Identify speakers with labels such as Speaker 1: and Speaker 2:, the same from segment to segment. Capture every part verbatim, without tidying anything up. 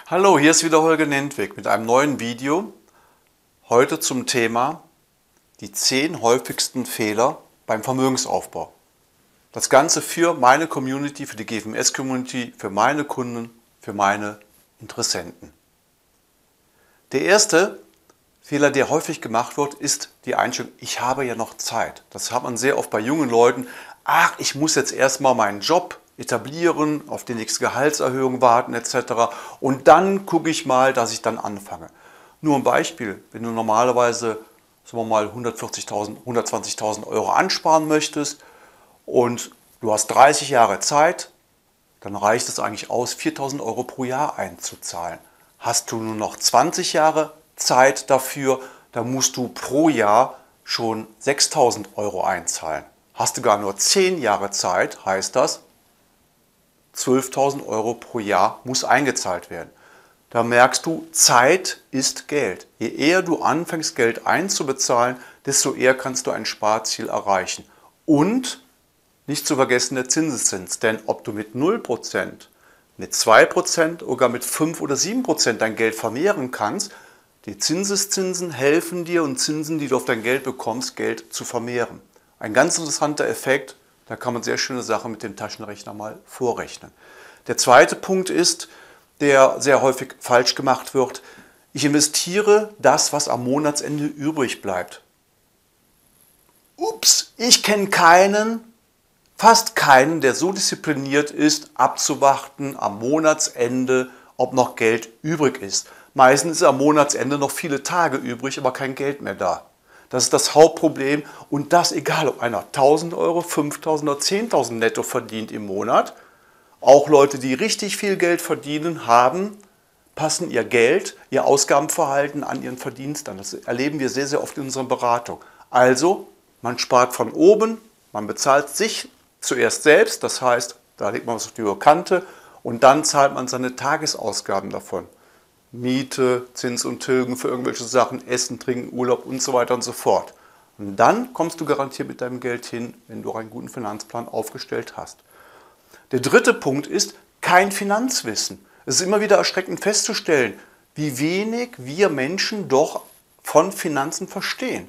Speaker 1: Hallo, hier ist wieder Holger Nentwig mit einem neuen Video. Heute zum Thema die zehn häufigsten Fehler beim Vermögensaufbau. Das Ganze für meine Community, für die G F M S-Community, für meine Kunden, für meine Interessenten. Der erste Fehler, der häufig gemacht wird, ist die Einstellung, ich habe ja noch Zeit. Das hat man sehr oft bei jungen Leuten. Ach, ich muss jetzt erstmal meinen Job etablieren, auf die nächste Gehaltserhöhung warten et cetera. Und dann gucke ich mal, dass ich dann anfange. Nur ein Beispiel, wenn du normalerweise sagen wir mal hundertvierzigtausend, hundertzwanzigtausend Euro ansparen möchtest und du hast dreißig Jahre Zeit, dann reicht es eigentlich aus, viertausend Euro pro Jahr einzuzahlen. Hast du nur noch zwanzig Jahre Zeit dafür, dann musst du pro Jahr schon sechstausend Euro einzahlen. Hast du gar nur zehn Jahre Zeit, heißt das, zwölftausend Euro pro Jahr muss eingezahlt werden. Da merkst du, Zeit ist Geld. Je eher du anfängst, Geld einzubezahlen, desto eher kannst du ein Sparziel erreichen. Und nicht zu vergessen der Zinseszins, denn ob du mit null Prozent, mit zwei Prozent oder mit fünf oder sieben Prozent dein Geld vermehren kannst, die Zinseszinsen helfen dir und Zinsen, die du auf dein Geld bekommst, Geld zu vermehren. Ein ganz interessanter Effekt, da kann man sehr schöne Sachen mit dem Taschenrechner mal vorrechnen. Der zweite Punkt ist, der sehr häufig falsch gemacht wird, ich investiere das, was am Monatsende übrig bleibt. Ups, ich kenne keinen, fast keinen, der so diszipliniert ist, abzuwarten am Monatsende, ob noch Geld übrig ist. Meistens ist am Monatsende noch viele Tage übrig, aber kein Geld mehr da. Das ist das Hauptproblem und das egal, ob einer tausend Euro, fünftausend oder zehntausend netto verdient im Monat. Auch Leute, die richtig viel Geld verdienen, haben, passen ihr Geld, ihr Ausgabenverhalten an ihren Verdienst an. Das erleben wir sehr, sehr oft in unserer Beratung. Also, man spart von oben, man bezahlt sich zuerst selbst, das heißt, da legt man was auf die Kante und dann zahlt man seine Tagesausgaben davon. Miete, Zins und Tilgen für irgendwelche Sachen, Essen, Trinken, Urlaub und so weiter und so fort. Und dann kommst du garantiert mit deinem Geld hin, wenn du einen guten Finanzplan aufgestellt hast. Der dritte Punkt ist kein Finanzwissen. Es ist immer wieder erschreckend festzustellen, wie wenig wir Menschen doch von Finanzen verstehen.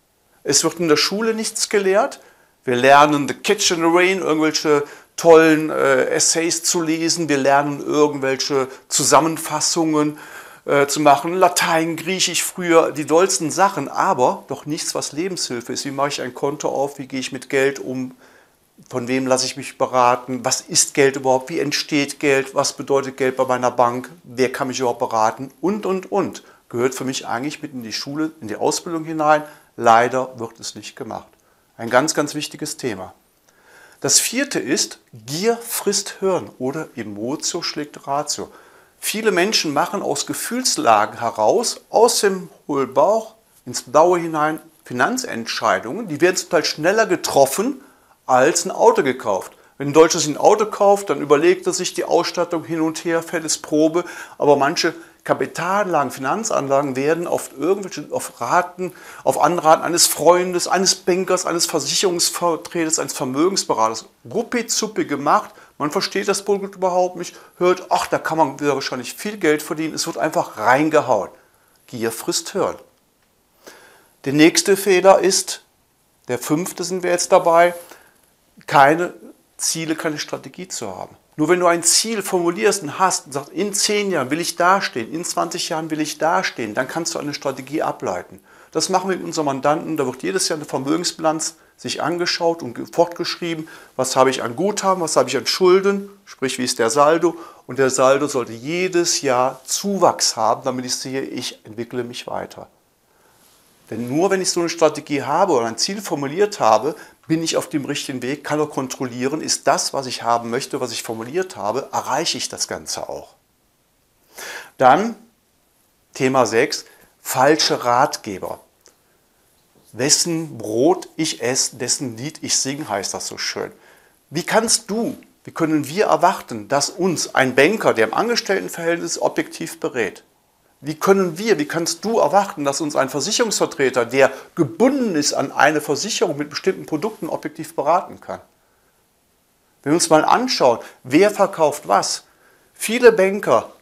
Speaker 1: Es wird in der Schule nichts gelehrt. Wir lernen The Catch in the Rain, irgendwelche tollen äh, Essays zu lesen. Wir lernen irgendwelche Zusammenfassungen äh, zu machen. Latein, Griechisch früher, die dollsten Sachen, aber doch nichts, was Lebenshilfe ist. Wie mache ich ein Konto auf? Wie gehe ich mit Geld um? Von wem lasse ich mich beraten? Was ist Geld überhaupt? Wie entsteht Geld? Was bedeutet Geld bei meiner Bank? Wer kann mich überhaupt beraten? Und, und, und. Gehört für mich eigentlich mit in die Schule, in die Ausbildung hinein. Leider wird es nicht gemacht. Ein ganz, ganz wichtiges Thema. Das vierte ist, Gier frisst Hirn oder Emotio schlägt Ratio. Viele Menschen machen aus Gefühlslagen heraus, aus dem Hohlbauch ins Blaue hinein Finanzentscheidungen. Die werden zum Teil schneller getroffen als ein Auto gekauft. Wenn ein Deutscher sich ein Auto kauft, dann überlegt er sich die Ausstattung hin und her, fällt es Probe. Aber manche Kapitalanlagen, Finanzanlagen werden auf irgendwelche, auf Raten, auf Anraten eines Freundes, eines Bankers, eines Versicherungsvertreters, eines Vermögensberaters ruppi-zuppi gemacht. Man versteht das Produkt überhaupt nicht, hört, ach, da kann man wieder wahrscheinlich viel Geld verdienen. Es wird einfach reingehauen. Gier frisst Hirn. Der nächste Fehler ist, der fünfte sind wir jetzt dabei, keine Ziele, keine Strategie zu haben. Nur wenn du ein Ziel formulierst und hast und sagst, in zehn Jahren will ich dastehen, in zwanzig Jahren will ich dastehen, dann kannst du eine Strategie ableiten. Das machen wir mit unseren Mandanten. Da wird jedes Jahr eine Vermögensbilanz sich angeschaut und fortgeschrieben, was habe ich an Guthaben, was habe ich an Schulden, sprich wie ist der Saldo. Und der Saldo sollte jedes Jahr Zuwachs haben, damit ich sehe, ich entwickle mich weiter. Denn nur wenn ich so eine Strategie habe oder ein Ziel formuliert habe, bin ich auf dem richtigen Weg, kann auch kontrollieren, ist das, was ich haben möchte, was ich formuliert habe, erreiche ich das Ganze auch. Dann Thema sechs, falsche Ratgeber. Wessen Brot ich esse, dessen Lied ich singe, heißt das so schön. Wie kannst du, wie können wir erwarten, dass uns ein Banker, der im Angestelltenverhältnis ist, objektiv berät? Wie können wir, wie kannst du erwarten, dass uns ein Versicherungsvertreter, der gebunden ist an eine Versicherung mit bestimmten Produkten, objektiv beraten kann? Wenn wir uns mal anschauen, wer verkauft was. Viele Banker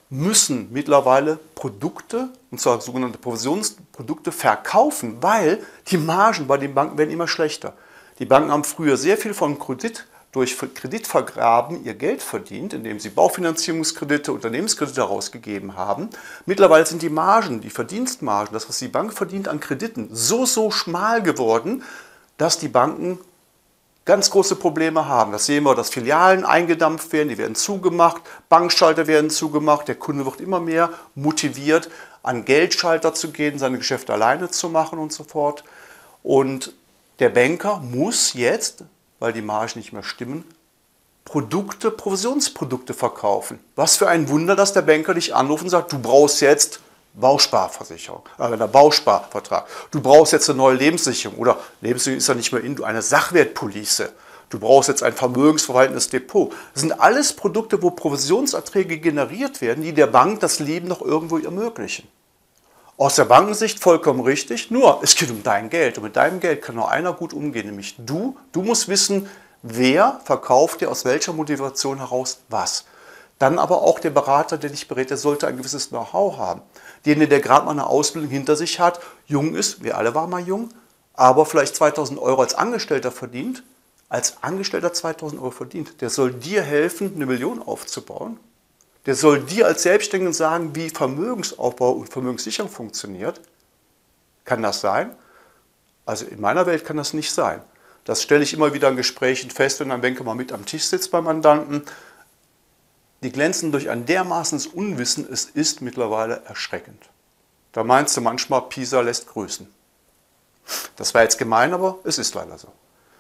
Speaker 1: müssen mittlerweile Produkte, und zwar sogenannte Provisionsprodukte, verkaufen, weil die Margen bei den Banken werden immer schlechter. Die Banken haben früher sehr viel von Kredit, durch Kreditvergraben ihr Geld verdient, indem sie Baufinanzierungskredite, Unternehmenskredite herausgegeben haben. Mittlerweile sind die Margen, die Verdienstmargen, das, was die Bank verdient an Krediten, so, so schmal geworden, dass die Banken ganz große Probleme haben. Das sehen wir, dass Filialen eingedampft werden, die werden zugemacht, Bankschalter werden zugemacht, der Kunde wird immer mehr motiviert, an Geldschalter zu gehen, seine Geschäfte alleine zu machen und so fort. Und der Banker muss jetzt, weil die Margen nicht mehr stimmen, Produkte, Provisionsprodukte verkaufen. Was für ein Wunder, dass der Banker dich anruft und sagt, du brauchst jetzt Bausparversicherung, äh, einen Bausparvertrag. Du brauchst jetzt eine neue Lebenssicherung oder Lebenssicherung ist ja nicht mehr in, eine Sachwertpolice. Du brauchst jetzt ein vermögensverwaltendes Depot. Das sind alles Produkte, wo Provisionserträge generiert werden, die der Bank das Leben noch irgendwo ermöglichen. Aus der Bankensicht vollkommen richtig, nur es geht um dein Geld. Und mit deinem Geld kann nur einer gut umgehen, nämlich du. Du musst wissen, wer verkauft dir aus welcher Motivation heraus was. Dann aber auch der Berater, der dich berät, der sollte ein gewisses Know-how haben. Derjenige, der gerade mal eine Ausbildung hinter sich hat, jung ist, wir alle waren mal jung, aber vielleicht zweitausend Euro als Angestellter verdient, als Angestellter zweitausend Euro verdient, der soll dir helfen, eine Million aufzubauen. Der soll dir als Selbstständiger sagen, wie Vermögensaufbau und Vermögenssicherung funktioniert. Kann das sein? Also in meiner Welt kann das nicht sein. Das stelle ich immer wieder in Gesprächen fest, wenn ein Banker mal mit am Tisch sitzt beim Mandanten. Die glänzen durch ein dermaßenes Unwissen, es ist mittlerweile erschreckend. Da meinst du manchmal, Pisa lässt grüßen. Das war jetzt gemein, aber es ist leider so.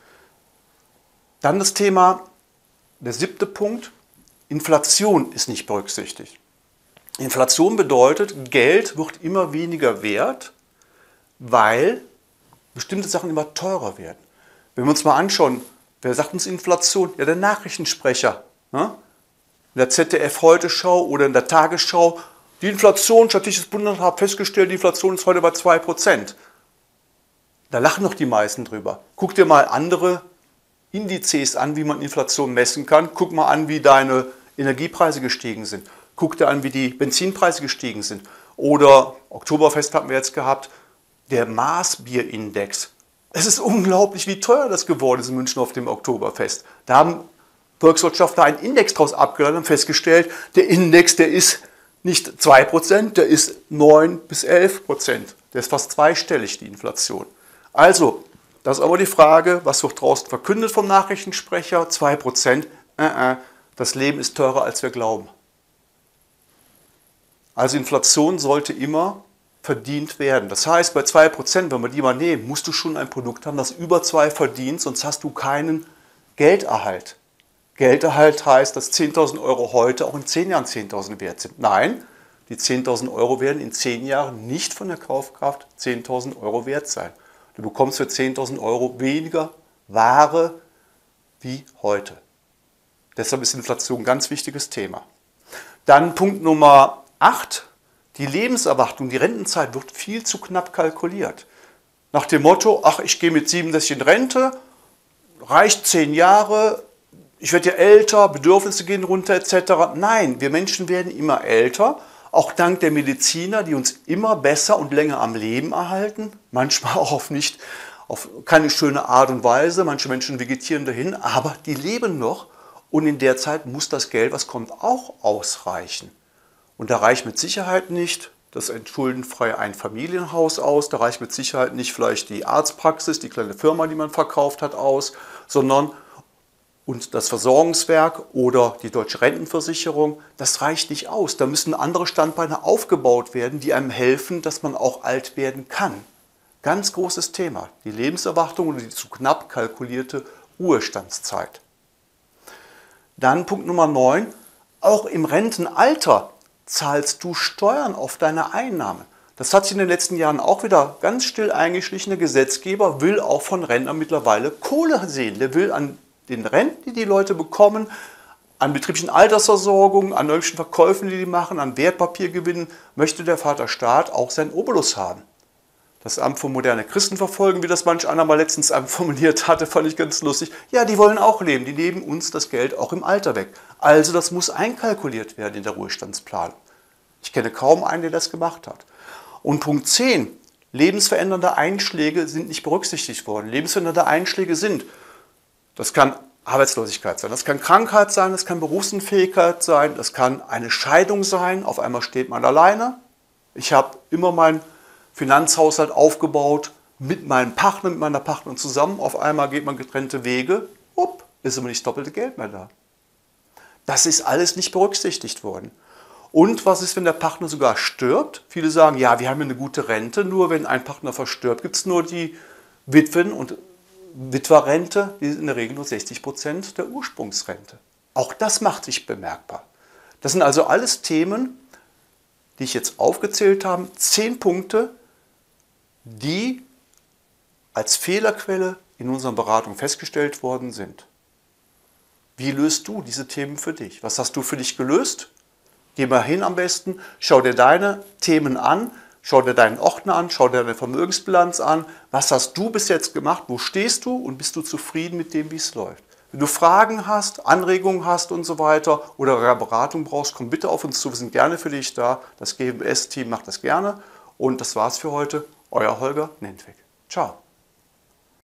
Speaker 1: Dann das Thema, der siebte Punkt, Inflation ist nicht berücksichtigt. Inflation bedeutet, Geld wird immer weniger wert, weil bestimmte Sachen immer teurer werden. Wenn wir uns mal anschauen, wer sagt uns Inflation? Ja, der Nachrichtensprecher. Ne? In der Z D F-Heute-Schau oder in der Tagesschau. Die Inflation, Statistisches Bundesamt hat festgestellt, die Inflation ist heute bei zwei Prozent. Da lachen noch die meisten drüber. Guck dir mal andere Indizes an, wie man Inflation messen kann. Guck mal an, wie deine Energiepreise gestiegen sind. Guck dir an, wie die Benzinpreise gestiegen sind. Oder, Oktoberfest hatten wir jetzt gehabt, der Maßbierindex. Es ist unglaublich, wie teuer das geworden ist in München auf dem Oktoberfest. Da haben Volkswirtschaftler einen Index daraus abgeleitet und festgestellt, der Index, der ist nicht zwei Prozent, der ist neun bis elf Prozent. Der ist fast zweistellig, die Inflation. Also, das ist aber die Frage, was wird draußen verkündet vom Nachrichtensprecher? zwei Prozent, äh, äh, das Leben ist teurer, als wir glauben. Also Inflation sollte immer verdient werden. Das heißt, bei zwei Prozent, wenn wir die mal nehmen, musst du schon ein Produkt haben, das über zwei verdient, sonst hast du keinen Gelderhalt. Gelderhalt heißt, dass zehntausend Euro heute auch in zehn Jahren zehntausend wert sind. Nein, die zehntausend Euro werden in zehn Jahren nicht von der Kaufkraft zehntausend Euro wert sein. Du bekommst für zehntausend Euro weniger Ware wie heute. Deshalb ist Inflation ein ganz wichtiges Thema. Dann Punkt Nummer acht. Die Lebenserwartung, die Rentenzeit wird viel zu knapp kalkuliert. Nach dem Motto, ach, ich gehe mit siebenundsechzig in Rente, reicht zehn Jahre, ich werde ja älter, Bedürfnisse gehen runter et cetera. Nein, wir Menschen werden immer älter, auch dank der Mediziner, die uns immer besser und länger am Leben erhalten. Manchmal auch auf nicht, auf keine schöne Art und Weise. Manche Menschen vegetieren dahin, aber die leben noch. Und in der Zeit muss das Geld, was kommt, auch ausreichen. Und da reicht mit Sicherheit nicht das schuldenfreie Einfamilienhaus aus, da reicht mit Sicherheit nicht vielleicht die Arztpraxis, die kleine Firma, die man verkauft hat, aus, sondern und das Versorgungswerk oder die Deutsche Rentenversicherung, das reicht nicht aus. Da müssen andere Standbeine aufgebaut werden, die einem helfen, dass man auch alt werden kann. Ganz großes Thema, die Lebenserwartung oder die zu knapp kalkulierte Ruhestandszeit. Dann Punkt Nummer neun, auch im Rentenalter zahlst du Steuern auf deine Einnahme. Das hat sich in den letzten Jahren auch wieder ganz still eingeschlichen. Der Gesetzgeber will auch von Rentnern mittlerweile Kohle sehen. Der will an den Renten, die die Leute bekommen, an betrieblichen Altersversorgung, an irgendwelchen Verkäufen, die die machen, an Wertpapiergewinnen, möchte der Vaterstaat auch seinen Obolus haben. Das Amt für moderne Christenverfolgung, wie das manch einer mal letztens formuliert hatte, fand ich ganz lustig. Ja, die wollen auch leben, die nehmen uns das Geld auch im Alter weg. Also das muss einkalkuliert werden in der Ruhestandsplanung. Ich kenne kaum einen, der das gemacht hat. Und Punkt zehn, lebensverändernde Einschläge sind nicht berücksichtigt worden. Lebensverändernde Einschläge sind, das kann Arbeitslosigkeit sein, das kann Krankheit sein, das kann Berufsunfähigkeit sein, das kann eine Scheidung sein, auf einmal steht man alleine. Ich habe immer meinen Finanzhaushalt aufgebaut mit meinem Partner, mit meiner Partnerin zusammen, auf einmal geht man getrennte Wege, up, ist immer nicht das doppelte Geld mehr da. Das ist alles nicht berücksichtigt worden. Und was ist, wenn der Partner sogar stirbt? Viele sagen, ja, wir haben eine gute Rente, nur wenn ein Partner verstirbt, gibt es nur die Witwen- und Witwerrente, die sind in der Regel nur sechzig Prozent der Ursprungsrente. Auch das macht sich bemerkbar. Das sind also alles Themen, die ich jetzt aufgezählt habe, zehn Punkte, die als Fehlerquelle in unserer Beratung festgestellt worden sind. Wie löst du diese Themen für dich? Was hast du für dich gelöst? Geh mal hin am besten, schau dir deine Themen an, schau dir deinen Ordner an, schau dir deine Vermögensbilanz an. Was hast du bis jetzt gemacht? Wo stehst du und bist du zufrieden mit dem, wie es läuft? Wenn du Fragen hast, Anregungen hast und so weiter oder Beratung brauchst, komm bitte auf uns zu. Wir sind gerne für dich da. Das G M S-Team macht das gerne. Und das war's für heute. Euer Holger Nentwig. Ciao.